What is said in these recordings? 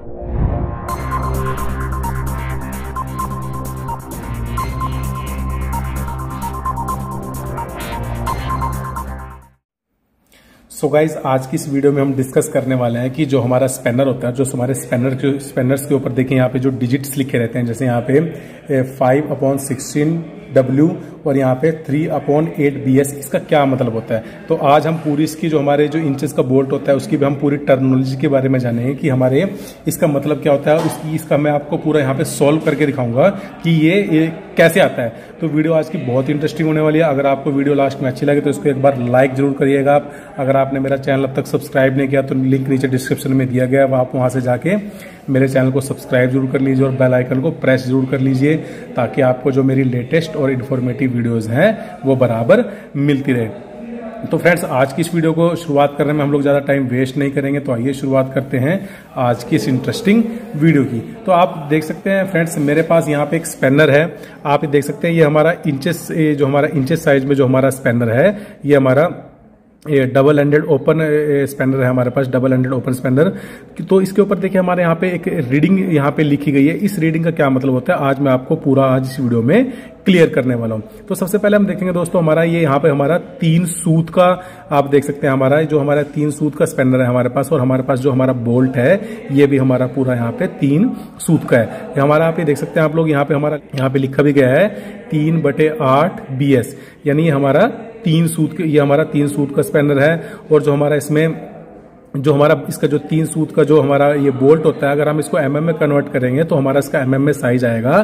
So guys आज की इस वीडियो में हम डिस्कस करने वाले हैं कि जो हमारा स्पैनर होता है, जो हमारे स्पैनर्स के ऊपर देखिए यहाँ पे जो डिजिट्स लिखे रहते हैं, जैसे यहाँ पे 5/16W और यहाँ पे 3/8BS, इसका क्या मतलब होता है। तो आज हम पूरी इसकी जो हमारे जो इंचेस का बोल्ट होता है उसकी भी हम पूरी टर्मिनोलॉजी के बारे में जानेंगे कि हमारे इसका मतलब क्या होता है। इसका मैं आपको पूरा यहाँ पे सॉल्व करके दिखाऊंगा कि ये कैसे आता है। तो वीडियो आज की बहुत इंटरेस्टिंग होने वाली है। अगर आपको वीडियो लास्ट में अच्छी लगे तो इसको एक बार लाइक जरूर करिएगा आप। अगर आपने मेरा चैनल अब तक सब्सक्राइब नहीं किया तो लिंक नीचे डिस्क्रिप्शन में दिया गया है, आप वहां से जाके मेरे चैनल को सब्सक्राइब जरूर कर लीजिए और बेल आइकन को प्रेस जरूर कर लीजिए, ताकि आपको जो मेरी लेटेस्ट और इन्फॉर्मेटिव वीडियोस हैं वो बराबर मिलती रहे। तो फ्रेंड्स, आज की इस वीडियो को शुरुआत करने में हम लोग ज़्यादा टाइम वेस्ट नहीं करेंगे, तो आइए शुरुआत करते हैं आज की इस इंटरेस्टिंग वीडियो की। तो आप देख सकते हैं फ्रेंड्स, मेरे पास यहाँ पे एक स्पैनर है। आप देख सकते हैं ये हमारा इंचेस, जो हमारा इंचेस साइज में जो हमारा स्पैनर है, ये हमारा ये डबल एंडेड ओपन स्पैनर है हमारे पास, डबल एंडेड ओपन स्पैनर। तो इसके ऊपर देखिए हमारे यहाँ पे एक रीडिंग यहाँ पे लिखी गई है। इस रीडिंग का क्या मतलब होता है आज मैं आपको पूरा आज इस वीडियो में क्लियर करने वाला हूँ। तो सबसे पहले हम देखेंगे दोस्तों, हमारा ये यहाँ पे हमारा 3 सूत का, आप देख सकते हैं हमारा जो हमारा 3 सूत का स्पैनर है हमारे पास, और हमारे पास जो हमारा बोल्ट है ये भी हमारा पूरा यहाँ पे 3 सूत का है। हमारा आप ये देख सकते हैं आप लोग, यहाँ पे हमारा यहाँ पे लिखा भी गया है 3/8BS, यानी हमारा 3 सूत, ये हमारा 3 सूत का स्पैनर है। और जो हमारा इसमें जो हमारा इसका जो 3 सूत का जो हमारा ये बोल्ट होता है, अगर हम इसको mm में कन्वर्ट करेंगे तो हमारा इसका mm में साइज आएगा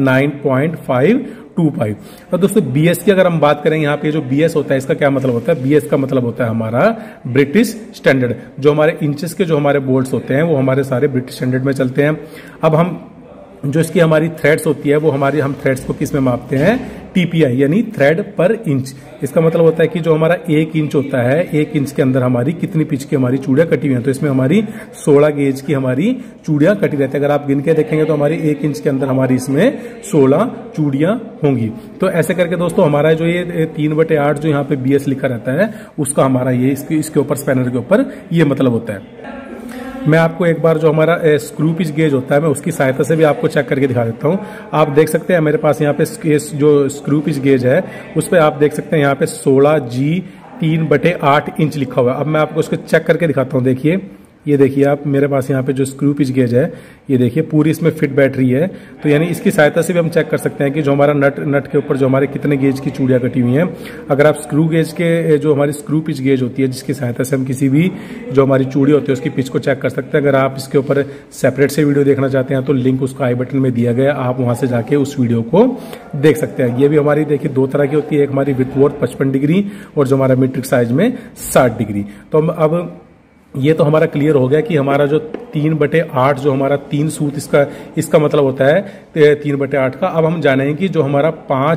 9.525। और दोस्तों BS की अगर हम बात करें, यहाँ पे जो BS होता है इसका क्या मतलब होता है। BS का मतलब होता है हमारा ब्रिटिश स्टैंडर्ड। जो हमारे इंचेस के जो हमारे बोल्ट्स होते हैं वो हमारे सारे ब्रिटिश स्टैंडर्ड में चलते हैं। अब हम जो इसकी हमारी थ्रेड्स होती है वो हमारी, हम थ्रेड्स को किस में मापते हैं, TPI यानी थ्रेड पर इंच। इसका मतलब होता है कि जो हमारा 1 इंच होता है, 1 इंच के अंदर हमारी कितनी पिच की हमारी चूड़ियां कटी हुई हैं। तो इसमें हमारी 16 गेज की हमारी चूड़ियां कटी रहती है। अगर आप गिन के देखेंगे तो हमारी 1 इंच के अंदर हमारी इसमें 16 चूड़ियां होंगी। तो ऐसे करके दोस्तों हमारा जो ये 3/8 जो यहाँ पे BS लिखा रहता है उसका हमारा ये इसके ऊपर स्पैनर के ऊपर ये मतलब होता है। मैं आपको एक बार जो हमारा स्क्रू पिच गेज होता है मैं उसकी सहायता से भी आपको चेक करके दिखा देता हूं। आप देख सकते हैं मेरे पास यहाँ पे जो स्क्रू पिच गेज है उस पर आप देख सकते हैं यहाँ पे 16G 3/8 इंच लिखा हुआ है। अब मैं आपको उसको चेक करके दिखाता हूँ। देखिए, ये देखिए आप, मेरे पास यहाँ पे जो स्क्रू पिच गेज है ये देखिए पूरी इसमें फिट बैठ रही है। तो यानी इसकी सहायता से भी हम चेक कर सकते हैं कि जो हमारा नट के ऊपर जो हमारे कितने गेज की चूड़ियां कटी हुई हैं। अगर आप स्क्रू गेज के जो हमारी स्क्रू पिच गेज होती है जिसकी सहायता से हम किसी भी जो हमारी चूड़ी होती है उसकी पिच को चेक कर सकते हैं। अगर आप इसके ऊपर सेपरेट से वीडियो देखना चाहते हैं तो लिंक उसका आई बटन में दिया गया, आप वहां से जाके उस वीडियो को देख सकते हैं। ये भी हमारी देखिए 2 तरह की होती है, एक हमारी विथ वोर्थ 55 डिग्री और जो हमारा मीट्रिक साइज में 60 डिग्री। तो अब ये तो हमारा क्लियर हो गया कि हमारा जो 3/8 जो हमारा 3 सूत इसका मतलब होता है 3/8 का। अब हम जानेंगे कि जो हमारा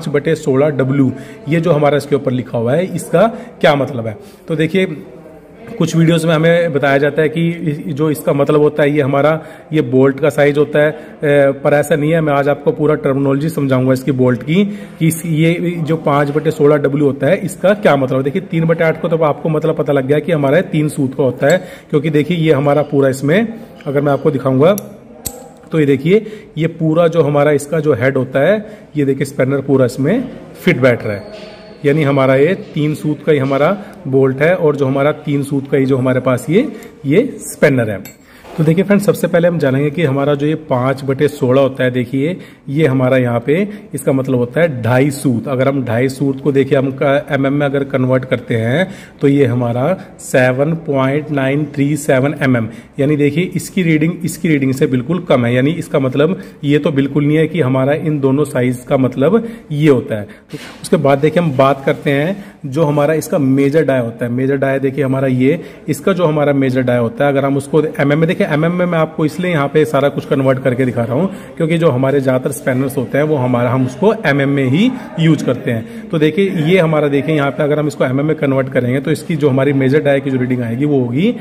5/16W ये जो हमारा इसके ऊपर लिखा हुआ है इसका क्या मतलब है। तो देखिए, कुछ वीडियोस में हमें बताया जाता है कि जो इसका मतलब होता है ये हमारा ये बोल्ट का साइज होता है, पर ऐसा नहीं है। मैं आज आपको पूरा टर्मिनोलॉजी समझाऊंगा इसकी बोल्ट की कि ये जो 5/16W होता है इसका क्या मतलब है। देखिए 3/8 को तो आपको मतलब पता लग गया कि हमारा 3 सूत का होता है, क्योंकि देखिए ये हमारा पूरा इसमें अगर मैं आपको दिखाऊंगा तो ये देखिए ये पूरा जो हमारा इसका जो हेड होता है ये देखिए स्पैनर पूरा इसमें फिट बैठ रहा है, यानी हमारा ये 3 सूत का ही हमारा बोल्ट है और जो हमारा 3 सूत का ही जो हमारे पास ये स्पैनर है। तो देखिए फ्रेंड्स, सबसे पहले हम जानेंगे कि हमारा जो ये 5/16 होता है, देखिए ये हमारा यहाँ पे इसका मतलब होता है 2.5 सूत। अगर हम 2.5 सूत को देखिए हम mm में अगर कन्वर्ट करते हैं तो ये हमारा 7.937 mm, यानी देखिए इसकी रीडिंग से बिल्कुल कम है। यानी इसका मतलब ये तो बिल्कुल नहीं है कि हमारा इन दोनों साइज का मतलब ये होता है। तो उसके बाद देखिए हम बात करते हैं जो हमारा इसका मेजर डाय होता है। मेजर डाय देखिए हमारा इसका जो हमारा मेजर डाय होता है, अगर हम उसको mm में देखिए, mm में मैं आपको इसलिए यहाँ पे सारा कुछ कन्वर्ट करके दिखा रहा हूँ क्योंकि जो हमारे ज्यादातर स्पैनर्स होते हैं वो हम उसको mm में ही यूज करते हैं। तो देखिए ये हमारा देखिए यहाँ पे अगर हम इसको mm में कन्वर्ट करेंगे तो इसकी जो हमारी मेजर डाय की जो रीडिंग आएगी वो होगी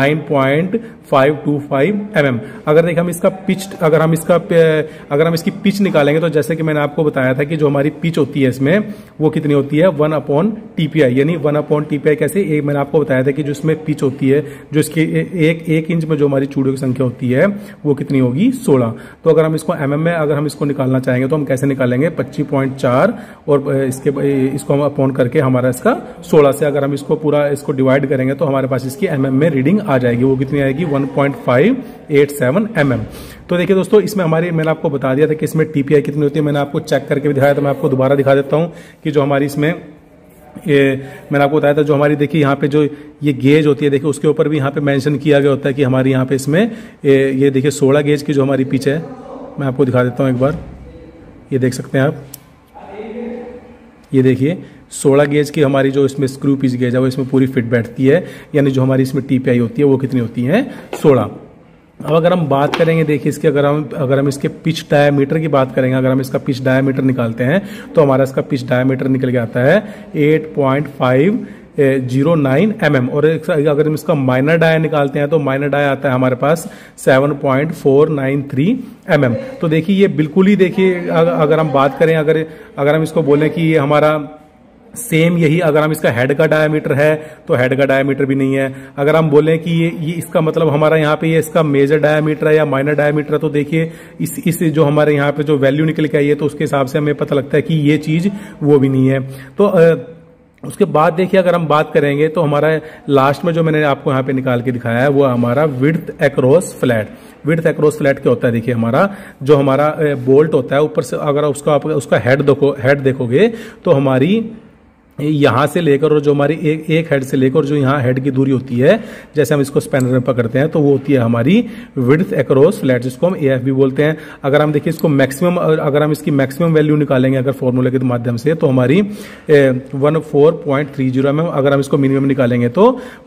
9.525 mm। अगर देखिए हम इसका पिच, अगर हम इसकी पिच निकालेंगे तो जैसे कि मैंने आपको बताया था कि जो हमारी पिच होती है इसमें वो कितनी होती है 1/TPI, यानी 1/TPI कैसे, मैंने आपको बताया था कि जो इसमें पिच होती है जो इसकी 1 इंच में जो हमारी चूड़ियों की संख्या होती है वो कितनी होगी 16। तो अगर हम इसको mm में अगर हम इसको निकालना चाहेंगे तो हम कैसे निकालेंगे 25.4 और इसको हम अपॉन करके हमारा इसका 16 से अगर हम इसको पूरा इसको डिवाइड करेंगे तो हमारे पास इसकी mm में रीडिंग आ जाएगी। वो कितनी आएगी 1.587 mm। तो देखिए दोस्तों इसमें हमारी मैंने आपको बता दिया था कि इसमें TPI कितनी होती है, मैंने आपको चेक करके भी दिखाया था। मैं आपको दोबारा दिखा देता हूँ कि जो हमारी इसमें मैंने आपको बताया था जो हमारी देखिए यहाँ पे जो ये गेज होती है देखिए उसके ऊपर भी यहाँ पे मेंशन किया गया होता है कि हमारी यहाँ पे इसमें ये देखिए 16 गेज की जो हमारी पिच है, मैं आपको दिखा देता हूँ एक बार, ये देख सकते हैं आप, ये देखिए 16 गेज की हमारी जो इसमें स्क्रू पिच गेज है वो इसमें पूरी फिट बैठती है, यानी जो हमारी इसमें TPI होती है वो कितनी होती है 16। अब अगर हम बात करेंगे देखिए इसके अगर हम इसके पिच डायमीटर की बात करेंगे, अगर हम इसका पिच डायमीटर निकालते हैं तो हमारा इसका पिच डायमीटर निकल के आता है 8.509 mm। और अगर हम इसका माइनर डाया निकालते हैं तो माइनर डाया आता है हमारे पास 7.493 mm। तो देखिए ये बिल्कुल ही देखिए अगर हम बात करें अगर हम इसको बोलें कि ये हमारा सेम यही अगर हम इसका हेड का डायमीटर है तो हेड का डायमीटर भी नहीं है। अगर हम बोलें कि ये इसका मतलब हमारा यहाँ पे ये इसका मेजर डायमीटर है या माइनर डायमीटर है तो देखिए इस जो हमारे यहाँ पे जो वैल्यू निकल के आई है तो उसके हिसाब से हमें पता लगता है कि ये चीज वो भी नहीं है। तो उसके बाद देखिए अगर हम बात करेंगे तो हमारा लास्ट में जो मैंने आपको यहाँ पे निकाल के दिखाया है वो हमारा width across flat. Width across flat क्या होता है, देखिए हमारा जो हमारा बोल्ट होता है ऊपर से अगर उसका हेड देखोगे तो हमारी यहां से लेकर और जो हमारी एक हेड से लेकर जो यहाँ हेड की दूरी होती है, जैसे हम इसको स्पैनर में पकड़ते हैं तो वो होती है हमारी विड्थ अक्रॉस फ्लैट, जिसको हम AF भी बोलते हैं। अगर हम देखिए इसको मैक्सिमम अगर हम इसकी मैक्सिमम वैल्यू निकालेंगे अगर फॉर्मूले के माध्यम से तो हमारी 14.30 mm। अगर हम इसको मिनिमम निकालेंगे तो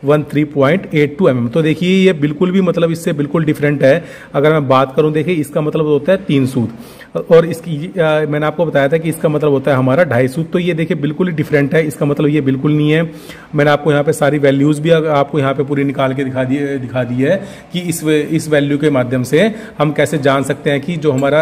13.82 mm। तो देखिए ये बिल्कुल भी मतलब इससे बिल्कुल डिफरेंट है। अगर मैं बात करूं देखिए इसका मतलब होता है 3 सूत और इसकी मैंने आपको बताया था कि इसका मतलब होता है हमारा 2.5 सूत। तो ये देखिए बिल्कुल ही डिफरेंट है, इसका मतलब ये बिल्कुल नहीं है। मैंने आपको यहाँ पे सारी वैल्यूज भी आपको यहाँ पे पूरी निकाल के दिखा दी है कि इस वैल्यू के माध्यम से हम कैसे जान सकते हैं कि जो हमारा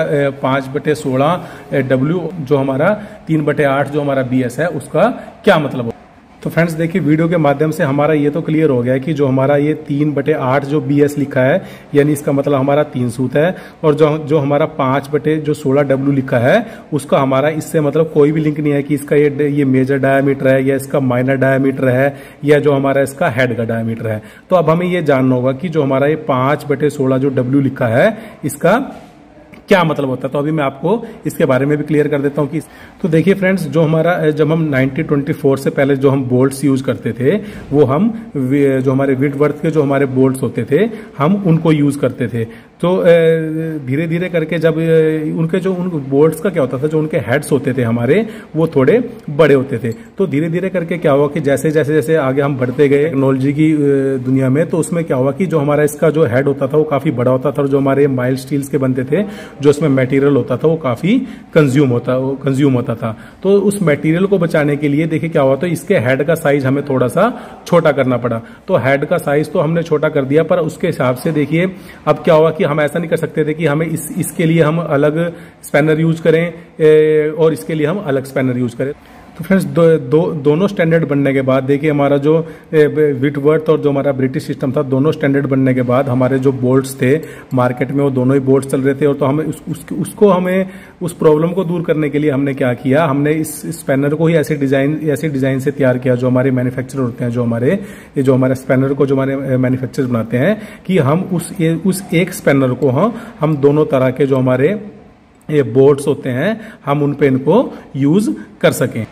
5/16 W जो हमारा 3/8 जो हमारा BS है उसका क्या मतलब हो। तो फ्रेंड्स देखिए वीडियो के माध्यम से हमारा ये तो क्लियर हो गया कि जो हमारा ये 3/8 जो BS लिखा है यानी इसका मतलब हमारा 3 सूत है, और जो हमारा 5/16 W लिखा है उसका हमारा इससे मतलब कोई भी लिंक नहीं है कि इसका ये मेजर डायमीटर है या इसका माइनर डायमीटर है या जो हमारा इसका हेड का डायमीटर है। तो अब हमें ये जानना होगा कि जो हमारा ये 5/16 जो W लिखा है इसका क्या मतलब होता है। तो अभी मैं आपको इसके बारे में भी क्लियर कर देता हूँ कि तो देखिए फ्रेंड्स जो हमारा जब हम 1924 से पहले जो हम बोल्ट्स यूज करते थे वो हम जो हमारे विटवर्थ के जो हमारे बोल्ट्स होते थे हम उनको यूज करते थे। तो धीरे धीरे करके जब उन बोल्ट्स का क्या होता था, जो उनके हेड्स होते थे हमारे वो थोड़े बड़े होते थे। तो धीरे धीरे करके क्या हुआ कि जैसे जैसे जैसे आगे हम बढ़ते गए टेक्नोलॉजी की दुनिया में, तो उसमें क्या हुआ कि जो हमारा इसका जो हेड होता था वो काफी बड़ा होता था और जो हमारे माइल्ड स्टील्स के बनते थे जो उसमें मटेरियल होता था वो काफी कंज्यूम होता था। तो उस मटेरियल को बचाने के लिए देखिए क्या हुआ, तो इसके हेड का साइज हमें थोड़ा सा छोटा करना पड़ा। तो हेड का साइज तो हमने छोटा कर दिया, पर उसके हिसाब से देखिए अब क्या हुआ कि हम ऐसा नहीं कर सकते थे कि हमें इसके लिए हम अलग स्पैनर यूज करें और इसके लिए हम अलग स्पैनर यूज करें। तो फ्रेंड्स दोनों स्टैंडर्ड बनने के बाद देखिए हमारा जो विटवर्थ और जो हमारा ब्रिटिश सिस्टम था, दोनों स्टैंडर्ड बनने के बाद हमारे जो बोल्ट्स थे मार्केट में वो दोनों ही बोल्ट्स चल रहे थे। और तो हमें उसको हमें उस प्रॉब्लम को दूर करने के लिए हमने क्या किया, हमने इस स्पैनर को ही ऐसे डिजाइन से तैयार किया जो हमारे मैन्युफैक्चरर होते हैं, जो हमारे स्पैनर को जो हमारे मैन्युफैक्चरर बनाते हैं, कि हम उस एक स्पैनर को हम दोनों तरह के जो हमारे ये बोल्ट्स होते हैं हम उन पे इनको यूज कर सकें।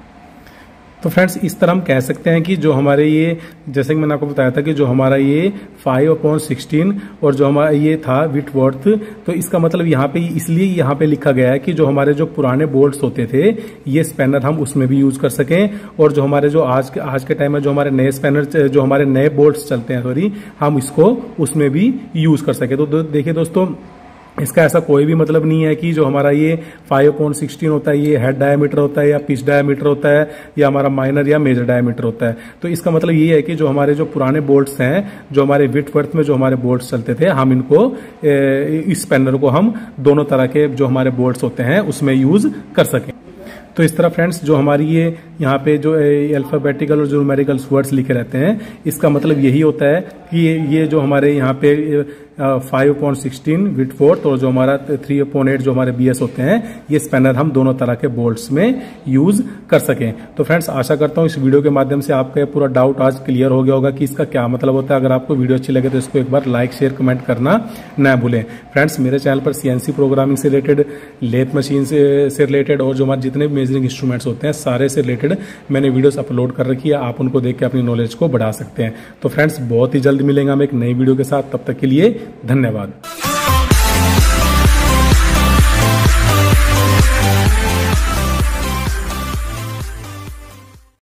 तो फ्रेंड्स इस तरह हम कह सकते हैं कि जो हमारे ये, जैसे कि मैंने आपको बताया था कि जो हमारा ये 5/16 और जो हमारा ये था विटवर्थ, तो इसका मतलब यहाँ पे इसलिए यहाँ पे लिखा गया है कि जो हमारे जो पुराने बोल्ट्स होते थे ये स्पैनर हम उसमें भी यूज कर सकें, और जो हमारे जो आज के टाइम में जो हमारे नए स्पैनर जो हमारे नए बोल्ट्स चलते हैं हम इसको उसमें भी यूज कर सके। तो देखिए दोस्तों इसका ऐसा कोई भी मतलब नहीं है कि जो हमारा ये 5/16 होता है ये हेड डायमीटर होता है या पिच डायमीटर होता है या हमारा माइनर या मेजर डायमीटर होता है। तो इसका मतलब ये है कि जो हमारे जो पुराने बोल्ट्स हैं, जो हमारे विटवर्थ में जो हमारे बोल्ट्स चलते थे, हम इनको इस स्पैनर को हम दोनों तरह के जो हमारे बोल्ट्स होते हैं उसमें यूज कर सकें। तो इस तरह फ्रेंड्स जो हमारी ये यहाँ पे जो अल्फाबेटिकल और जो न्यूमेरिकल वर्ड्स लिखे रहते हैं, इसका मतलब यही होता है कि ये जो हमारे यहाँ पे 5/16 विथ 4 और जो हमारा 3/8 जो हमारे BS होते हैं, ये स्पैनर हम दोनों तरह के बोल्ट्स में यूज कर सकें। तो फ्रेंड्स आशा करता हूं इस वीडियो के माध्यम से आपका पूरा डाउट आज क्लियर हो गया होगा कि इसका क्या मतलब होता है। अगर आपको वीडियो अच्छी लगे तो इसको एक बार लाइक शेयर कमेंट करना ना भूलें। फ्रेंड्स मेरे चैनल पर CNC प्रोग्रामिंग से रिलेटेड, लेथ मशीन से रिलेटेड और जो हमारे जितने भी मेजरिंग इंस्ट्रूमेंट्स होते हैं सारे से रिलेटेड मैंने वीडियोस अपलोड कर रखी है, आप उनको देख के अपनी नॉलेज को बढ़ा सकते हैं। तो फ्रेंड्स बहुत ही जल्द मिलेंगे हम एक नई वीडियो के साथ, तब तक के लिए धन्यवाद।